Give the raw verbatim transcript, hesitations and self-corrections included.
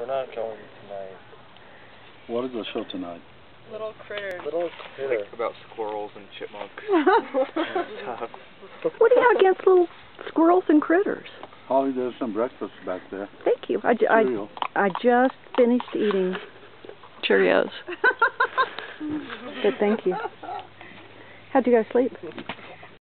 not going tonight. What is the show tonight? Little critters. Little critters. Like about squirrels and chipmunks. What do you have against little squirrels and critters? Holly, there's some breakfast back there. Thank you. I, I, I just finished eating Cheerios. Good, thank you. How'd you guys sleep?